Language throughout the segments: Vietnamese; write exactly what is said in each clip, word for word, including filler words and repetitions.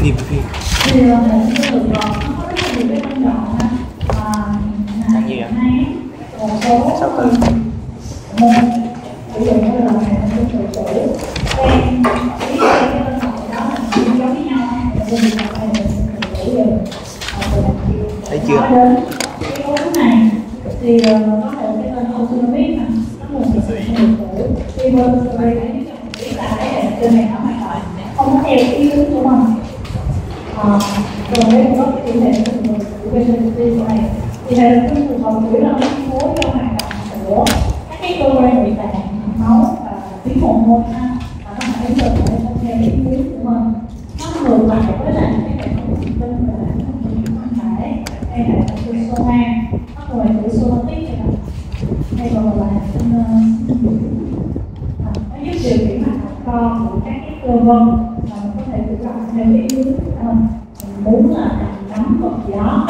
phim phim thì là hệ thần kinh nó có rất là nhiều cái phân đoạn ha. Ăn gì ạ? Một số Sao từ môn ví dụ như là hệ thần kinh tự chủ quen cái cái phân đoạn đó là cũng giống với nhau, thì mình có hệ thần kinh tự chủ rồi. thấy chưa? Nói đến cái vốn này thì có thể cái tên autonomic nè, nó là một hệ thần tự chủ. Khi bên đây biết là cái hệ thần kinh này nó hoạt động không có theo cái ý hướng của mình. À, rồi đây có cái tỷ lệ của người của bên trên này thì hệ thần kinh thuộc vào chủ yếu là chi phối cho hoạt động của các cái cơ quan nội tạng, máu và tuyến hormone ha, và nó phải được không theo ý muốn của mình. Nó ngược lại với lại cái hệ thống thần kinh và hệ thống thần kinh thân thể hay hệ thần kinh soma, nó gọi là somatic hay còn gọi là hệ thần kinh nó giúp điều khiển hoạt động co của các cái cơ vân và mình có thể chủ động theo ý hướng của mình. Muốn là nắm vật gì đó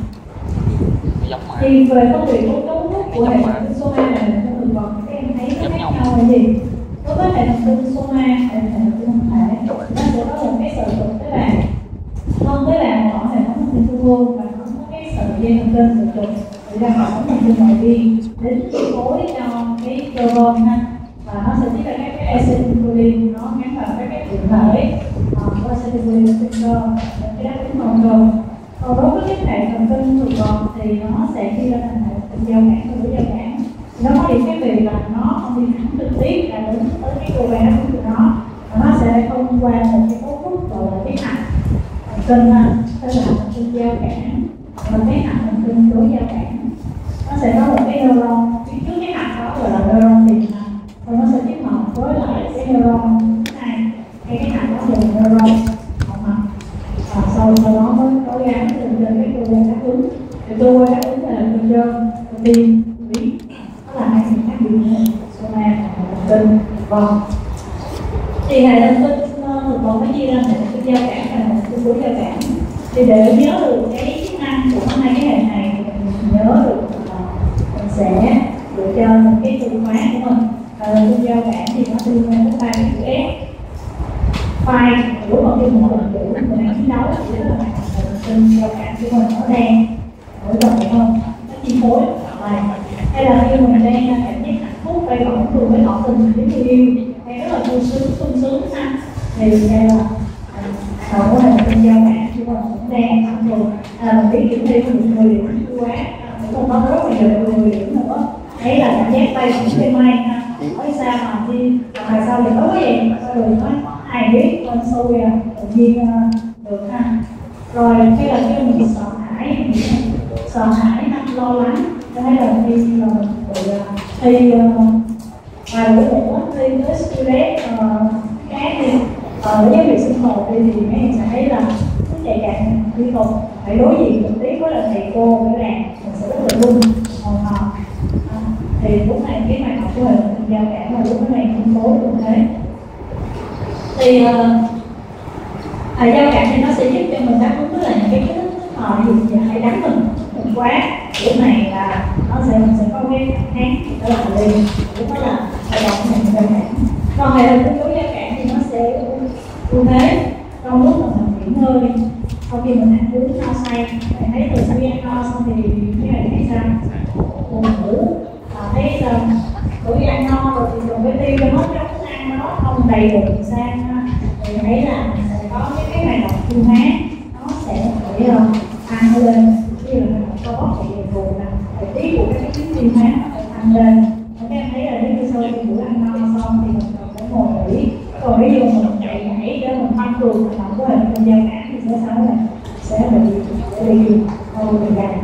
thì về phân biệt của cấu trúc của hệ thần kinh soma và hệ thần kinh vật các em thấy nó khác nhau là gì? Đối với hệ thần kinh soma hay hệ thần kinh thân thể nó sẽ có một cái sợi thực tế bào hơn tế bào ở hệ thống thần kinh trung ương và nó có cái sợi dây thần kinh sợi trục để ra hệ thống thần kinh ngoại vi đến chi phối cho cái cơ vân ha, và nó sẽ tiết ra các cái acetylcholine nó gắn vào các cái thụ thể của acetylcholine trên cơ cái đáp ứng hồng cơ. Còn đối với cái hệ thần kinh thực vật thì nó sẽ chia ra thành hệ thần giao cảm và đối giao cảm. Nó có điểm khác biệt là nó không đi thẳng trực tiếp là đến tới cái cơ quan đáp ứng của nó, và nó sẽ thông qua một cái cấu trúc gọi là cái hạch thần kinh ha, tức là thần kinh giao cảm và cái hạch thần kinh đối giao cảm. Nó sẽ có một cái neuron phía trước cái hạch đó gọi là neuron tiềm năng, và nó sẽ tiếp hợp với lại cái neuron này hay cái hạch đó là neuron hậu mạch, và sau sau đó mới có gắn lên trên cái cơ quan đáp ứng. Thì cơ quan đáp ứng là cơ chân, cơ tim, tủy, đó là hai sự khác biệt của soma và thần kinh. Vâng. Thì hệ thần kinh thực vật nó chia ra hệ thần kinh giao cảm và hệ thần kinh đối giao cảm. Thì để nhớ được cái chức năng của hai cái hệ này thì mình nhớ được là mình sẽ dựa cho một cái từ khóa của mình. Hệ thần kinh giao cảm thì nó liên quan đến ba cái chữ S. Phai lúc mà khi một lần chữ mình đang chiến đấu thì rất là hệ thần kinh giao cảm của mình nó đang nổi bật hơn, nó chi phối này. Hay là khi mình đang cảm giác hạnh phúc bay bổng cùng với tỏ tình với người yêu hay rất là vui sướng sung sướng ha, thì đây là đầu của hệ thần kinh giao cảm của mình cũng đang sẵn sàng. À, mình biết điểm thi của một người điểm vui quá, cũng không có rất là nhiều người điểm nữa. Đấy là cảm giác bay bổng trên mây ha. Nói sao mà đi tại sao thì có cái gì sao rồi nói ai biết con sâu ra tự nhiên được ha. Rồi cái là cái mình sợ hãi, sợ hãi ha, lo lắng. Hay là khi là mình bị thi vài buổi nữa thi tới stress cái thì ở giáo việc sinh hoạt đi thì mấy em sẽ thấy là nó chạy càng liên tục phải đối diện trực tiếp với là thầy cô với bạn mình sẽ rất là run hồi hộp. Thì lúc này cái bài học của hệ thần kinh giao cảm là lúc này phân phối cũng thế. Thì hệ giao cảm thì nó sẽ giúp cho mình đáp ứng với là những cái kích thích họ gì hay đánh mình mình quá. Lúc này là nó sẽ mình sẽ có cái kháng đó là liền, lúc đó là hoạt động hệ thần kinh giao cảm. Còn hệ thần kinh đối giao cảm thì nó sẽ ưu thế trong lúc mà mình nghỉ ngơi sau khi mình ăn uống no say, mình thấy từ sau khi ăn no xong thì cái này thấy sao buồn ngủ, thấy sao bởi vì ăn no rồi thì còn phải tiêu cho hết cái thức ăn đó không đầy đủ sang thì thấy là mình sẽ có cái cái hoạt động tiêu hóa nó sẽ phải tăng lên, như là hoạt động có thì buồn nè, thời tiết của các cái tuyến tiêu hóa nó phải tăng lên. Các em thấy là nếu như sau khi bữa ăn no xong thì mình cần phải ngồi nghỉ, còn ví dụ mình chạy nhảy để mình tăng cường hoạt động của hệ thần kinh giao cảm thì sẽ sao là sẽ bị sẽ bị lâu bị gầy.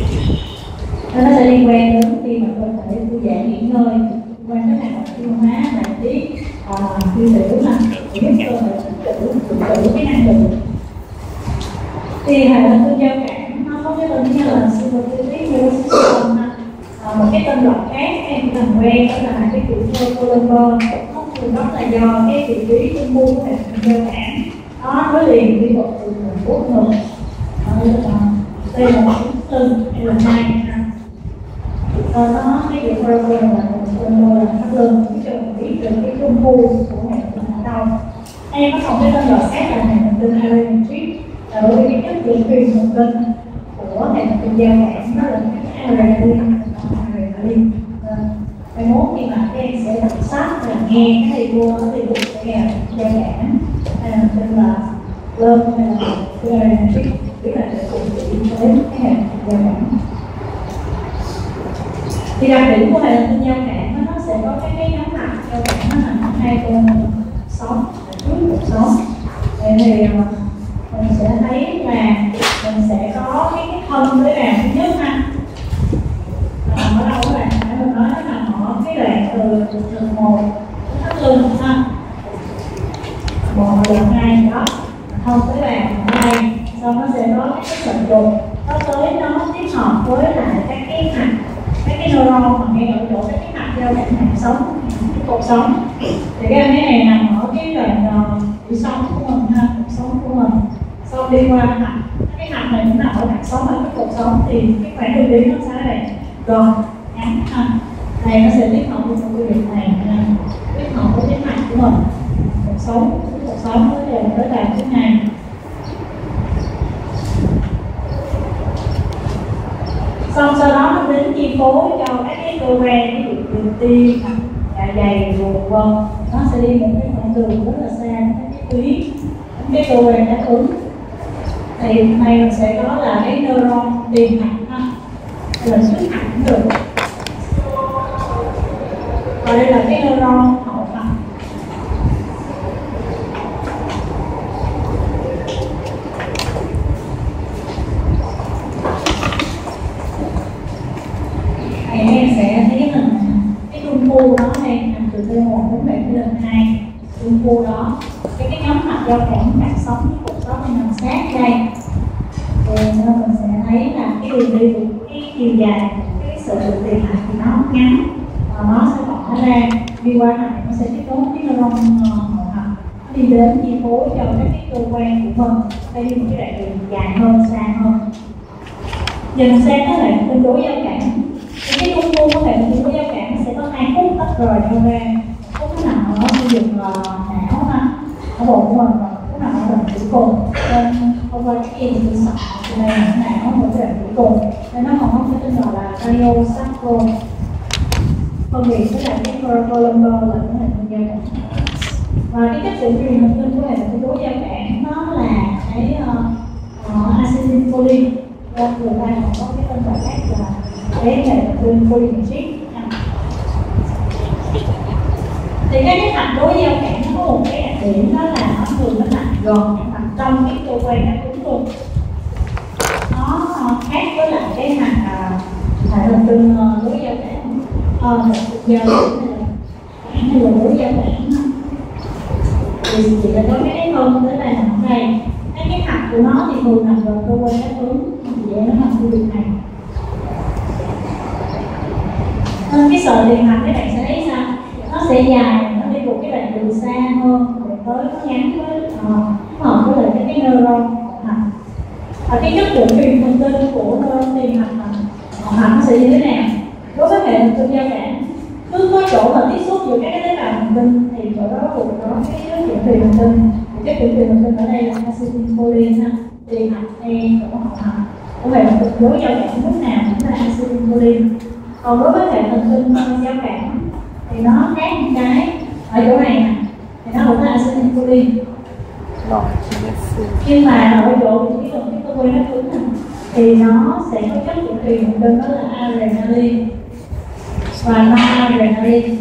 Nó sẽ liên quan đến khi mà cơ thể thư giãn nghỉ ngơi, liên quan đến hoạt động tiêu hóa, bài tiết, tiêu tiểu là giúp cơ thể tự tự cái năng lượng. Thì hệ thần kinh giao cảm nó có cái tên như là sympathetic nervous system ha. À, một cái tên gọi khác em cần quen đó là cái trụ cơ Columber. Nó thường đó là do cái vị trí trung khu của hệ thần kinh giao cảm nó nối liền đi bộ từ nguồn cốt ngực. Đây là một cái lưng hay là hai ha. Nó cái trụ cơ là Columber là thắt lưng, giúp cho mình biết được cái trung khu của hệ thần kinh ở đâu. Em có một cái tên gọi khác là hệ thần kinh Allentric. bởi vì cái chất dẫn truyền thần kinh của hệ thần kinh giao cảm đó là cái adrenaline, adrenaline. Cái mốt khi mà các em sẽ đọc sách và nghe cái thầy cô thì cũng sẽ nghe giao cảm hay là tên là lên hay là cái adrenaline, tức là sẽ cùng chỉ tới cái hệ giao cảm. Thì đặc điểm của hệ thần kinh giao cảm nó sẽ có cái cái nhóm mặt giao cảm nó nằm hai bên sống trước cuộc sống. Vậy thì mình sẽ thấy là mình sẽ có cái, cái thân với đàn thứ nhất ha. Nằm ở đâu các bạn? Nãy mình nói nó nằm ở cái đoạn từ từ từ một thắt lưng ha. Một lần hai đó thân với đàn ở đây, sau nó sẽ có cái sợi trục nó tới nó tiếp hợp với lại các cái mạch, các cái neuron mà ngay ở chỗ các cái mạch giao cảm hạt sống, cái cột sống. Thì cái em bé này nằm ở cái đoạn uh, sống của mình ha, cột sống của mình. Sau đi qua mạch, cái mạch này cũng nằm ở hạt sống, ở cái cột sống thì cái khoảng đường đi nó sẽ là gòn ngắn ha. Này nó sẽ tiếp hợp với trong cái việc này, tiếp hợp với cái mạch của mình, cột sống, cột sống với đều tới đạt cái này. Xong sau đó nó đến chi phối cho các cái cơ quan, ví dụ như tim, dạ dày, ruột vân, nó sẽ đi một cái khoảng đường rất là xa các cái tuyến, cái cơ quan đáp ứng. Thì này mình sẽ có là cái neuron tiền mạch ha, là xuất hạch cũng được. Và đây là cái neuron hậu mạch. Em sẽ thấy mình cái trung khu đó đây nằm từ T một đến bảy T hai, trung khu đó cái cái nhóm mạch giao cảm hạt sống cái cột sống này nằm sát đây. Rồi mình sẽ thấy là cái đường đi của cái chiều dài cái sự đường tiền mạch thì nó ngắn và nó sẽ bỏ ra đi qua này, nó sẽ tiếp nối cái neuron hậu mạch, nó đi đến chi phối cho các cái cơ quan của mình. Đây là một cái đoạn đường dài hơn, xa hơn. Giờ mình xem nó lại tương đối giao cảm. Cái trung khu của hệ thần kinh giao cảm sẽ có hai khúc tách rời nhau ra. Khúc nó nằm ở khu vực não ha, ở bộ của mình, và khúc nằm ở đoạn tử cung. Nên thông qua cái gì thì sọ thì đây là não ở đoạn tử cung. Nên nó còn có cái tên gọi là craniosaccral. Phân biệt với lại cái columbar là cái hệ thần kinh giao cảm. Và cái chất dẫn truyền thần kinh của hệ thần kinh giao cảm nó là cái uh, acetylcholine. Nên người ta còn có cái tên gọi khác là cái hệ thần kinh cholinergic. Thì cái cái mạch đối giao cảm nó có một cái đặc điểm đó là nó thường nó nằm gần nằm trong cái cơ quan đáp ứng luôn. Nó khác với lại cái mạch hệ thần kinh đối giao cảm, ờ giao cảm hay là đối giao cảm thì chỉ là có cái hơn tới là nằm ở đây. Cái cái mạch của nó thì thường nằm gần cơ quan đáp ứng, thì vậy nó nằm khu vực này. Cái sợi tiền mạch các bạn sẽ thấy sao? Nó sẽ dài, nó đi một cái đoạn đường xa hơn, rồi tới nó ngắn với uh, hợp với lại cái, cái neuron mạch. Và cái chất dẫn truyền thần kinh của neuron tiền mạch mạch nó sẽ như thế nào? Đối với hệ thần kinh giao cảm, cứ có chỗ mà tiếp xúc giữa các cái tế bào thần kinh thì chỗ đó cũng có cái chất dẫn truyền thần kinh. Chất dẫn truyền thần kinh ở đây là acetylcholine ha, tiền mạch hay chỗ hậu mạch. Của hệ thần kinh đối giao cảm lúc nào cũng là acetylcholine. Còn đối với hệ thần kinh giao cảm thì nó khác một cái ở chỗ này nè, thì nó cũng là acetylcholine. Nhưng mà ở chỗ vị trí gần cái cơ quan đáp ứng này thì nó sẽ có chất dẫn truyền thần kinh đó là adrenaline và noradrenaline.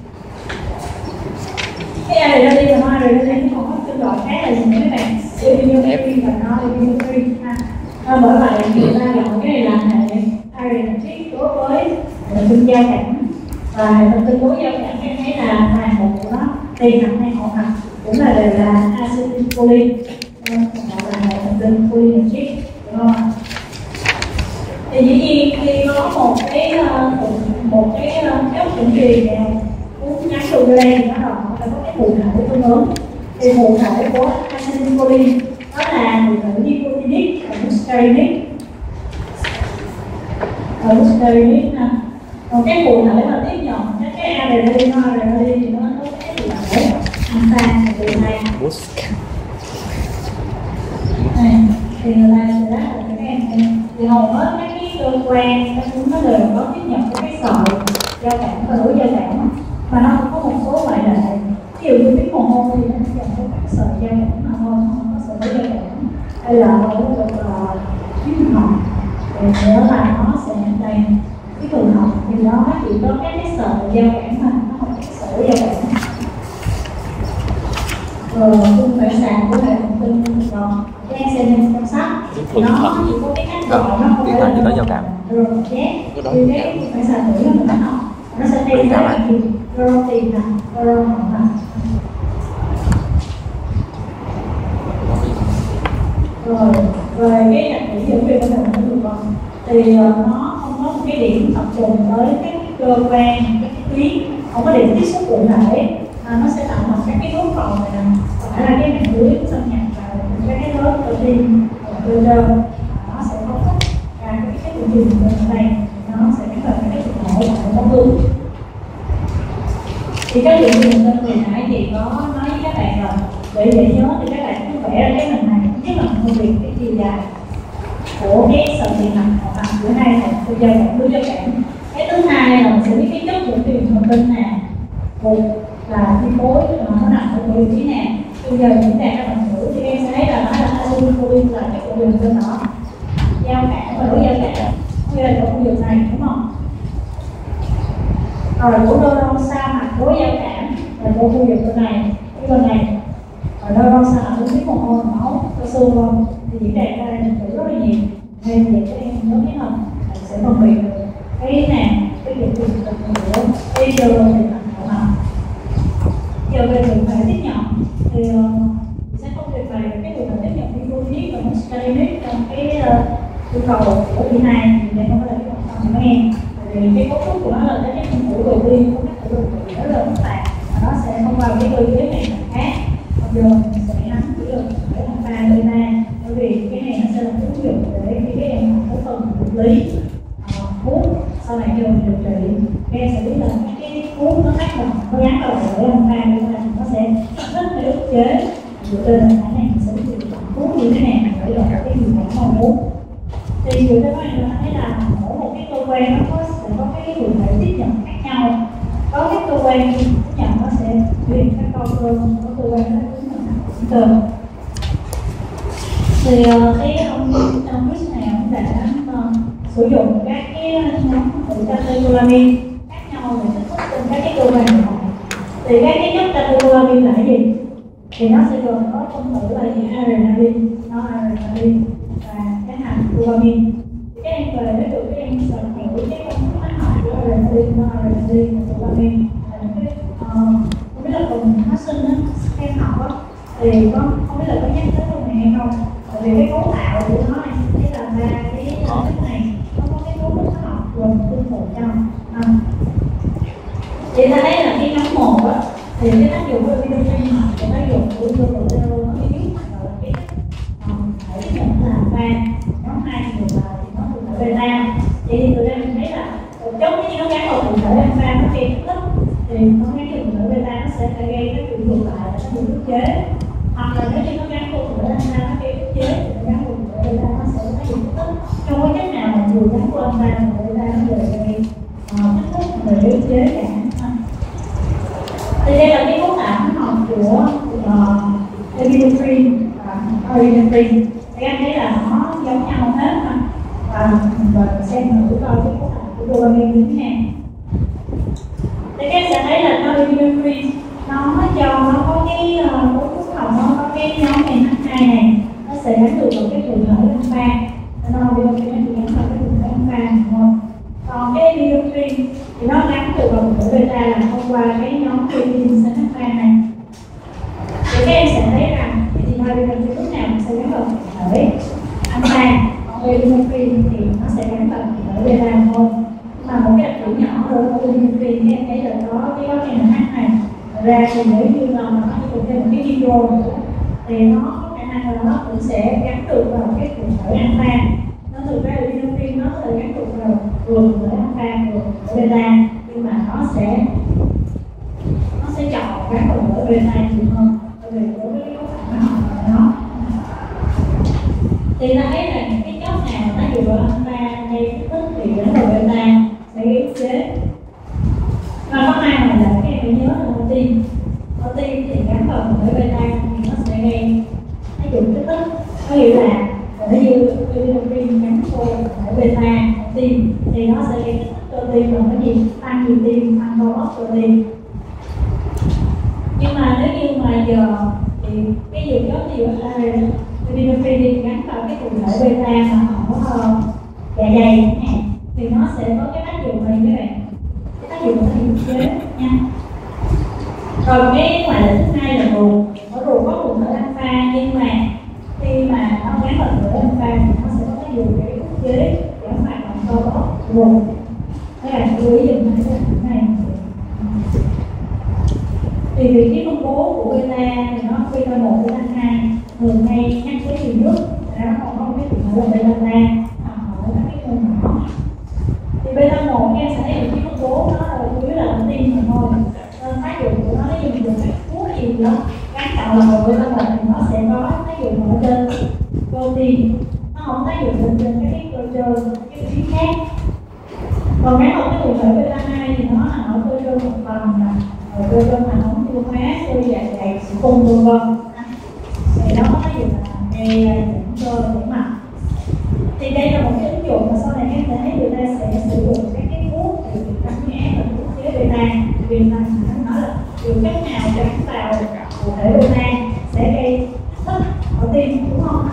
Cái adrenaline và noradrenaline còn có tên gọi khác là gì các bạn? Epinephrine và norepinephrine ha. À, bởi vậy người ta gọi cái này là hệ adrenergic đối với hệ thần kinh giao cảm, và hệ thần kinh đối giao cảm em thấy là toàn bộ của nó tiền mạch hay hậu mạch cũng là đều là acetylcholine, gọi là hệ thần kinh cholinergic, đúng không? Thì dĩ nhiên khi có một cái một cái chất dẫn truyền nào uống ngắn từ đây thì nó đòi hỏi phải có cái cụ thể tương ứng. Thì cụ thể của acetylcholine đó là cụ thể nicotinic và muscarinic. Ở muscarinic ha. Còn cái cụ thể mà tiếp nhận các cái adrenaline, noradrenaline thì nó có cái cụ thể alpha và beta. Này, thì người ta sẽ đáp lại các em. Thì hầu hết các cái cơ quan nó đều có tiếp nhận cái sợi giao cảm và đối giao cảm, mà nó cũng có một số ngoại lệ. Ví dụ như cái mồ hôi thì nó dành cho các sợi giao cảm mà thôi, không có sợi đối giao cảm. Hay là nó được là huyết học thì nữa là nó sẽ đây cái trường học thì nó chỉ có các cái sợi giao cảm mà nó không có sợi đối giao cảm. Rồi khung phản xạ của hệ thần kinh rồi các em xem trong sách thì nó chỉ có cái cách gọi, nó không phải là chỉ có giao cảm. rồi nhé thì cái phản xạ tử nó mình học nó sẽ thay thế là gì rồi tìm nè rồi nè rồi rồi cái đặc điểm dẫn về con đường của con thì nó không có một cái điểm tập trung tới các cơ quan các cái tuyến, không có điểm tiếp xúc cụ thể, à, nó sẽ tạo thành các cái nốt cầu này nè, phải là cái màng lưới xâm nhập vào các cái nốt ở trên cơ đơn, nó sẽ có tất cả các cái đường truyền ở đây, nó sẽ kết hợp các cái thực thể tại bóng hướng. Thì các đường truyền đơn hồi nãy thì có nói với các bạn rồi, để dễ nhớ thì các bạn cứ vẽ ra cái hình này, nhất là phân biệt cái chiều dài của cái sợi điện mặt hoặc là giữa hai hộp cơ giao cảm đối giao cảm. Cái thứ hai là mình sẽ biết cái chất dẫn truyền thần kinh nè, một là chi phối nó nằm ở vị trí nào. Bây giờ những bạn các bạn thử thì em sẽ thấy là nó là acetylcholine là cái bộ đường trên đó giao cảm và đối giao cảm, như là chỗ khu vực này đúng không? Rồi của neuron sao mặt đối giao cảm là chỗ khu vực bên này, cái bên này. Rồi neuron sao mặt đối với mồ hôi máu cơ xương không? Thì diễn đạt ra đây mình thử rất là nhiều. Nên thì các em nhớ cái hình sẽ phân biệt được cái nào cái việc truyền từ của cái giờ thì thành nào. Giờ về người phải tiếp nhận thì uh, sẽ không trình bày về cái người phải tiếp nhận gluconic và muscarinic trong cái yêu uh, cầu của vị này, thì đây không phải là cái quan trọng của em. Vì cái cấu trúc của nó là cái phân tử đầu tiên của các tử đầu tiên rất là phức tạp và nó sẽ không vào cái cơ chế này là khác. Bây giờ mình sẽ nắm chỉ được để làm ba beta, bởi vì cái này nó sẽ là ứng dụng để khi các em có phần vật lý thuốc sau này cho mình điều trị, các em sẽ biết là cái thuốc nó tác động nó gắn vào để làm pha beta thì nó sẽ rất là ức chế. Dựa trên nền tảng này mình sẽ điều chọn thuốc như thế nào để đạt cái hiệu quả mong muốn. Thì dựa trên các bạn thấy là mỗi một cái cơ quan nó có sẽ có cái quyền thể tiếp nhận khác nhau. Có các cơ quan tiếp nhận nó sẽ truyền các câu cơ, có cơ quan nó tiếp nhận cơ. Thì cái ông ông Chris này ông đã uh, sử dụng các cái nhóm tự catecholamine khác nhau để tích hợp trên các cái cơ quan này. Thì các cái nhóm catecholamine là cái gì? Thì nó sẽ gồm có phân tử là gì? Adrenaline, noradrenaline và cái hành dopamine. Thì các em về để được các em sở hữu cái công thức hóa học của adrenaline, noradrenaline và dopamine là những cái uh, không biết là cùng phát sinh á, em học á thì có không biết là có nhắc tới câu này hay không. Bởi vì cái cấu tạo của nó này thấy là ba cái chất này nó có cái cấu trúc hóa học gồm tương tự nhau. À. Vậy ta thấy là cái nhóm một á thì cái tác dụng của vitamin hoặc cái tác dụng của glutathione nó biết gọi là cái thể tiếp nhận là ba. Nhóm hai thì là nó thuộc là beta. Vậy thì từ đây mình thấy là giống như nó gắn vào cụ thể alpha nó gây kích thích thì nó gắn vào cụ thể beta nó sẽ gây cái chuyện ngược lại là nó bị ức chế. Hoặc là nếu như nó gắn vào cụ thể alpha nó gây ức chế thì nó gắn vào cụ thể beta nó sẽ có cái kích thích. Trong cái cách nào mà vừa gắn của alpha và beta nó đều gây kích thích về ức chế cả. Thì đây là cái cấu tạo hóa học của uh, epinephrine và norepinephrine. Thì anh thấy là nó giống nhau hết mà. Và mình xem thử coi cái cấu tạo của dopamine như thế nào. Thì các em sẽ thấy là norepinephrine nó do nó có cái cấu trúc học nó có cái nhóm này H hai này, nó sẽ gắn được vào cái thụ thể alpha. Norepinephrine thì gắn vào cái thụ thể alpha, đúng không? Còn cái epinephrine thì nó gắn được vào thụ thể beta là thông qua cái nhóm protein H hai này. Thì các em sẽ thấy rằng thì norepinephrine lúc nào sẽ gắn vào thụ thể alpha, còn epinephrine thì nó sẽ gắn vào thụ thể beta thôi. Mà một cái đặc điểm nhỏ hơn của epinephrine các em thấy là có cái góc này là H này. Ra thì nếu như là nó có thêm một cái hydro nữa thì nó có khả năng là nó cũng sẽ gắn được vào cái thụ thể alpha. Nó thực ra là epinephrine nó sẽ gắn được vào vừa thụ thể alpha vừa thụ thể beta, nhưng mà nó sẽ nó sẽ chọn gắn vào thụ thể beta nhiều hơn, bởi vì đối với cái cấu tạo hóa học của nó. Thì nó phải nhớ là có tim. Có tim thì gắn vào một cái beta thì nó sẽ gây tác dụng kích thích. Có nghĩa là nếu như endorphin gắn vô cái beta tim thì nó sẽ gây kích thích cơ tim và cái gì tăng nhịp tim, tăng co bóp cơ tim. Nhưng mà nếu như mà giờ thì cái gì có gì ở đây endorphin gắn vào cái cụ thể beta mà ở dạ dày này thì nó sẽ có cái tác dụng này các bạn, cái tác dụng là ức chế nha. Rồi cái ngoại lệ thứ hai là ruột. Ở ruột có cụ thể alpha, nhưng mà khi mà nó gắn vào cụ thể alpha thì nó sẽ có tác dụng để ức chế giảm hoạt động co bóp ruột. Các bạn chú ý dùng hai cái này. Thì vị trí phân bố của beta thì nó beta một, beta hai thường hay nhắc tới nhiều nước, nó còn có cái cụ thể là beta ba ở các cái môn nhỏ. Thì beta một em sẽ thấy vị trí phân bố nó là chủ yếu là tim mà thôi. Nên tác dụng của nó nếu như dùng các thuốc gì đó gắn tạo là một beta một thì nó sẽ có tác dụng ở trên cơ tim, nó không tác dụng lên trên các cái cơ trơn, cái vị trí khác. Còn cái một cái cụ thể beta hai thì nó là ở cơ trơn một phần là ở cơ trơn là ống tiêu hóa, cơ dạ dày, tử cung vân vân. Thì nó có tác dụng là gây giảm cơ để mặt. Thì đây là một cái ứng dụng mà sau này các bạn thấy người ta sẽ sử dụng các cái thuốc để tăng huyết áp và thuốc chế beta. Vì là nó nói là dùng cách nào gắn vào cụ thể beta sẽ gây thích ở tim, đúng không?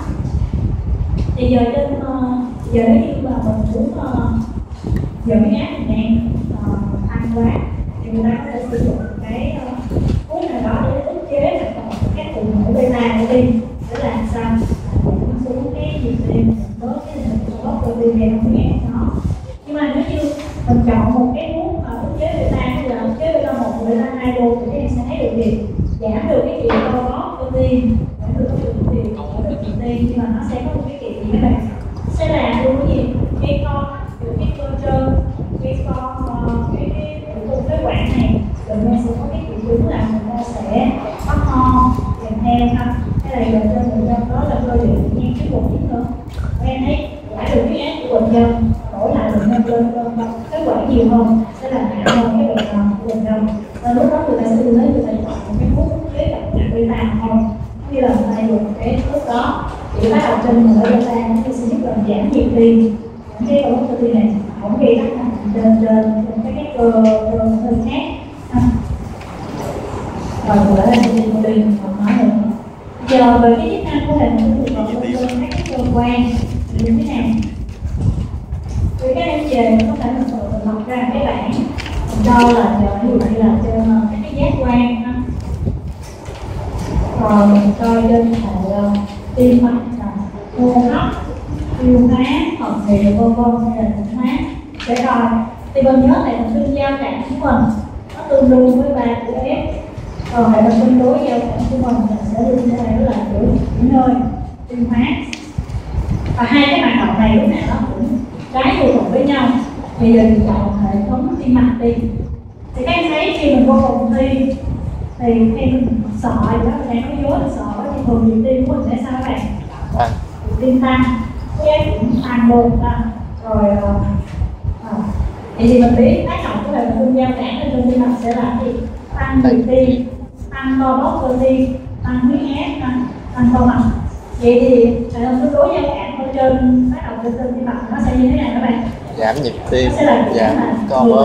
Thì giờ trên uh, giờ nếu như mà mình muốn uh, giờ huyết áp mình đang uh, tăng quá thì người ta có thể sử dụng cái uh, thuốc nào đó để ức chế các cụ thể beta của tim để làm sao nó xuống cái nhịp tim, bớt cái lượng bớt cơ tim về không huyết áp nó. Nhưng mà nếu như mình chọn một cái thuốc mà ức chế beta như là ức chế beta một, beta hai luôn thì các em sẽ thấy được gì? Giảm được cái chuyện co bóp cơ tim, giảm được cái chuyện tiền của cơ tim, nhưng mà nó sẽ có một cái chuyện gì các bạn? Sẽ làm được cái gì? Cái co, cái cơ trơn, cái co, cái cái cái cái quản này, rồi nó sẽ có cái triệu chứng là người ta sẽ có ho kèm theo ha. Cái này là cho người dân đó là cơ địa nghe cái một chút nữa. Em thấy giải được cái áp của bệnh nhân, đổi lại bệnh nhân lên lên cái quản nhiều hơn sẽ làm nặng hơn cái bệnh nền của bệnh nhân. Nên lúc đó người ta sẽ đưa tới người ta chọn một cái thuốc chế đặc biệt beta không, như là người ta dùng cái thuốc đó chỉ tác động trên người beta nó sẽ giúp làm giảm nhịp tim, cái ống cơ tim này không gây tác động trên trên trên cái cơ cơ hơi khác. Rồi vừa là tim tim còn nói nữa. Giờ về cái chức năng của hệ thống thì còn liên quan các cái cơ quan như thế nào? Vì các em về có thể mình tự lập ra cái bảng cho là giờ ví dụ như là trên các cái giác quan ha. Rồi mình coi trên hệ tim mạch, hô hấp, tiêu hóa, thận hệ vân vân hay là chuyển hóa để coi. Thì mình nhớ hệ thần kinh giao cảm của mình nó tương đương với ba của F. Còn hệ thần kinh đối giao cảm của mình là sẽ đưa ra đó là kiểu nghỉ ngơi, tiêu hóa. Và hai cái hoạt động này lúc nào nó cũng trái ngược lại với nhau. Bây giờ mình chọn hệ thống tim mạch đi. Thì các em thấy khi mình vô phòng thi thì khi mình sợ gì đó, mình đang có dối mình sợ thì thường nhịp tim của mình sẽ sao các bạn? À. Tim tăng, cái cũng tăng luôn ta. Rồi à, thì thì mình biết tác động của hệ thần kinh giao cảm lên tim mạch sẽ là gì? Tăng nhịp tim, tăng co bóp cơ tim, tăng huyết áp, tăng tăng co mạch. Vậy thì hệ thống đối giao cảm ở trên tác động lên tim mạch nó sẽ như thế nào các bạn? Giảm nhịp tim, giảm co bóp.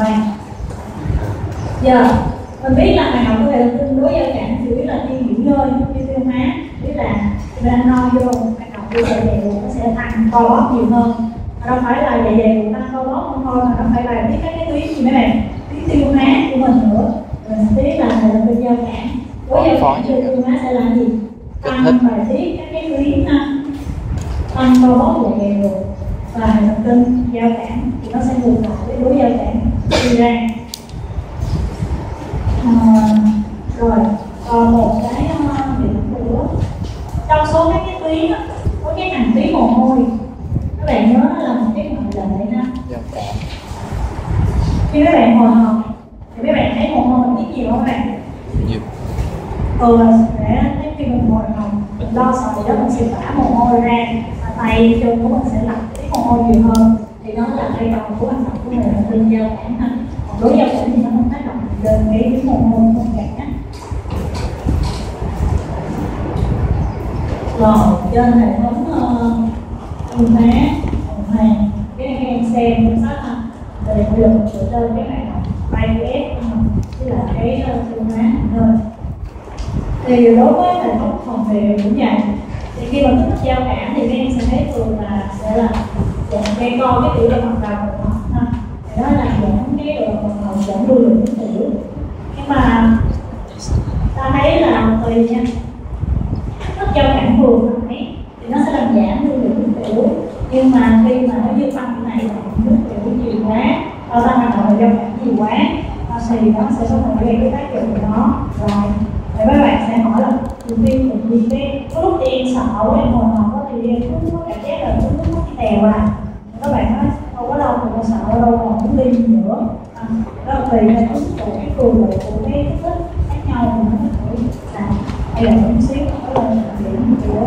Giờ mình biết là hoạt động của hệ thần kinh đối giao cảm chủ yếu là khi nghỉ ngơi, khi tiêu hóa, biết là mình ăn no vô hoạt động của dạ dày nó sẽ tăng co bóp nhiều hơn. Mà đâu phải là dạ dày tăng co bóp không thôi, mà nó phải là biết các cái tuyến gì mấy bạn, tuyến tiêu hóa của mình nữa. Mình biết là hệ thần kinh giao cảm đối giao cảm trên tiêu hóa sẽ là gì? Tăng bài tiết các cái tuyến ha, tăng co bóp dạ dày rồi. Và hệ thần kinh giao cảm thì nó sẽ ngược lại với đối giao cảm đi ra. À, rồi còn một cái điểm nữa trong số các cái tuyến đó, có cái hành tuyến mồ hôi, các bạn nhớ nó là một cái ngoại lệ ha. Khi các bạn hồi hộp thì các bạn thấy mồ hôi mình tiết nhiều không các bạn? Nhiều. Ừ, để thấy khi mình hồi hộp mình lo sợ gì đó mình sẽ vã mồ hôi ra, và tay chân của mình sẽ lặp cái mồ hôi nhiều hơn, thì nó là vai trò của hoạt động của hệ thần kinh giao cảm ha. Còn đối giao cảm thì nó không tác động lên cái trên hệ thống đường má đồng hàng. Cái này các em xem quan sát ha, về lực dựa trên cái này bay ép tức là cái đường má thôi. Thì đối với hệ thống phòng vệ cũng vậy, thì khi mà kích thích giao cảm thì các em sẽ thấy thường là sẽ là dạng cây co cái tiểu động mạch đầu của nó ha, thì đó là giảm cái độ mạch đầu, giảm lưu lượng nước tiểu. Nhưng mà ta thấy là tùy nha, kích thích giao cảm thường này thì nó sẽ làm giảm lưu lượng nước tiểu, nhưng mà khi mà nó dư tăng cái này nước tiểu nhiều quá, nó tăng hoạt động giao cảm nhiều quá thì nó sẽ có thể gây cái tác dụng của nó. Rồi thì các bạn sẽ hỏi là thường viên tự nhiên cái có lúc thì em sợ quá em hồi hộp thì em cứ có cảm giác là cứ cứ mất cái tèo à, các bạn nói không có đâu mà con sợ đâu còn muốn đi nữa à, đó là tùy theo cái của cái cường độ của cái kích thích khác nhau mà nó có thể là hay là một xíu đó là điểm của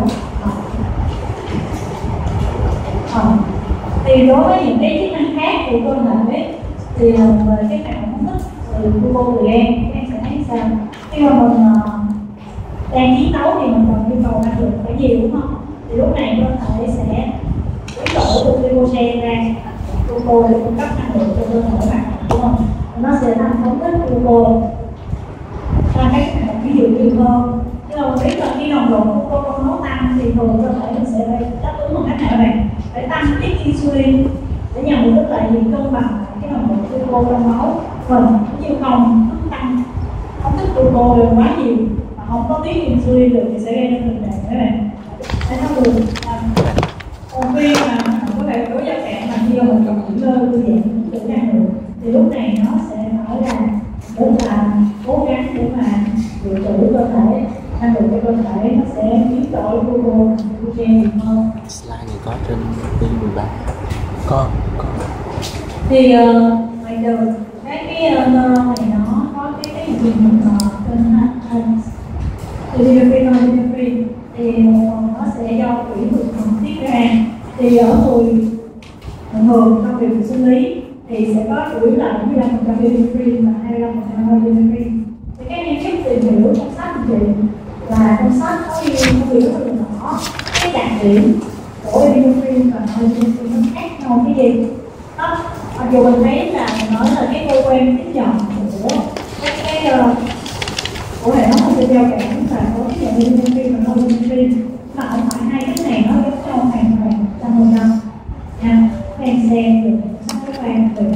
à. Thì đối với những cái chức năng khác của cơ thể thì về cái phản ứng thích từ glucogen các em sẽ thấy sao khi mà mình đang chiến đấu thì mình cần nhu cầu năng lượng phải nhiều đúng không? Thì lúc này cơ thể sẽ biến đổi từ glucogen ra glucose để cung cấp năng lượng cho cơ thể bạn đúng không? Nó sẽ làm phóng thích glucose ra các hoạt động ví dụ như hơn. Nhưng mà mình biết là khi nồng độ glucose trong máu tăng thì thường cơ thể mình sẽ phải đáp ứng một cách nào các bạn? Phải tăng tiết insulin để nhằm mục đích là gì cân bằng cái nồng độ glucose trong máu mình, như không tăng không thích glucose lên quá nhiều mà không có tiết insulin được thì sẽ gây nên tình trạng các bạn thấy nó buồn. Còn khi mà có thể có giao cảm mà khi mà mình cần nghỉ ngơi thư giãn đủ năng lượng thì lúc này nó sẽ nói là rất là cố gắng để mà dự trữ cơ thể năng lượng cho cơ thể, nó sẽ biến đổi glucose glucogen nhiều hơn. Slide này có trên pin mười ba có có thì ngoài uh, cái cái uh, neuron này nó có cái cái gì mình trên uh, thì norepinephrine thì nó sẽ do tủy thường tiết ra. Thì ở người thường trong điều sinh lý thì sẽ có chủ yếu là bảy mươi lăm phần trăm norepinephrine và hai mươi lăm phần trăm norepinephrine. Thì các em giúp tìm hiểu trong sách thì là trong sách có ghi có ghi rất là rõ cái đặc điểm của norepinephrine và norepinephrine nó khác nhau cái gì đó. Mặc dù mình thấy là mình nói là cái cơ quan tiếp nhận của các cái uh, của hệ thống thông tin giao cảm là có tiếp nhận norepinephrine và norepinephrine, mà không phải hai cái này nó giống nhau hoàn toàn trăm phần trăm nha. Các em xem được các bạn được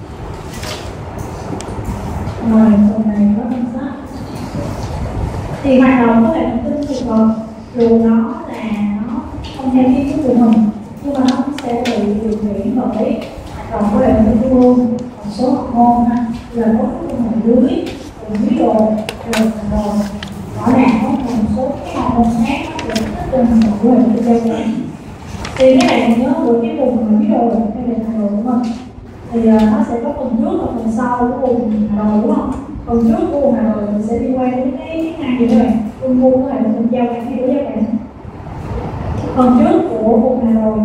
rồi phần này có danh sách thì hoạt động của hệ thống thông tin thì còn dù nó là nó không theo kiến thức của mình nhưng mà nó sẽ bị điều khiển bởi hoạt động của hệ thống thông tin một số hormone ha, là có cái phần dưới rồi dưới đồ rồi rồi rõ ràng có một số cái hormone khác để kích thích trên hoạt động của hệ thống giao cảm. Thì cái này mình nhớ được cái vùng mà dưới đồ hay là hà đồ đúng không? Thì uh, nó sẽ có phần trước và phần sau của vùng hà đồ đúng không? Phần trước của vùng hà đồ mình sẽ liên quan đến cái chức năng gì các bạn? Vùng vùng của hệ thống giao cảm hay của giao cảm? Phần trước của vùng hà đồ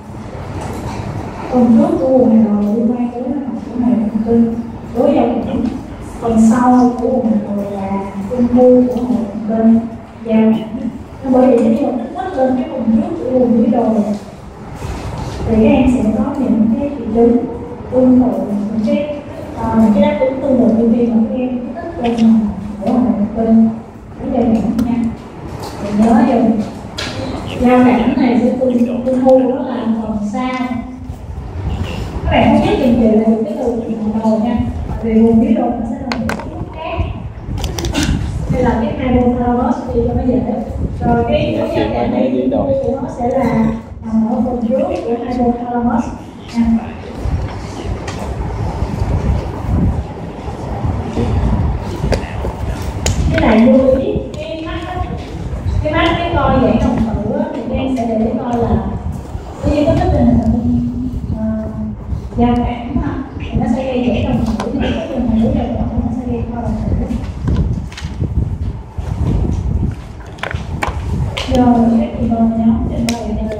phần trước của vùng hà đồ liên quan đến hoạt động của hệ thần kinh đối giao cảm. Phần sau của vùng hà đồ là vùng mu của hệ thần kinh giao cảm. Nên bởi vì khi mà kích thích lên cái vùng trước của vùng dưới đồ thì các em sẽ có những cái triệu chứng tương tự những cái uh, những cái đáp ứng tương tự như khi mà các em kích thích lên của hệ thần kinh đối giao cảm nha. Thì nhớ dùng giao cảm này sẽ tương tương hô đó là phần sau. Các bạn không biết dùng từ là cái từ vùng đầu nha, vì vùng dưới đồ nó sẽ là một cái lúc khác. Đây là cái hypothalamus thì cho nó dễ. Rồi cái cái giao cảm này thì nó sẽ là nằm ở phần trước của hypothalamus nha. Cái này lưu ý cái mắt đó, cái mắt cái coi dạng đồng tử thì các em sẽ để coi là cái gì có cái tình hình giao cảm ha, thì nó sẽ gây dễ đồng tử, thì cái trường hợp giao cảm nó sẽ gây co đồng tử. Rồi các kỳ vọng nhóm trình bày